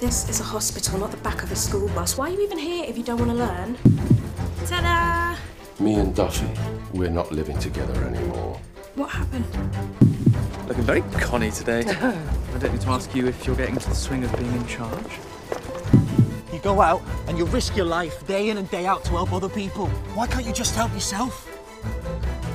This is a hospital, not the back of a school bus. Why are you even here if you don't want to learn? Ta-da! Me and Duffy, we're not living together anymore. What happened? Looking very conny today. I don't need to ask you if you're getting into the swing of being in charge. You go out and you risk your life day in and day out to help other people. Why can't you just help yourself?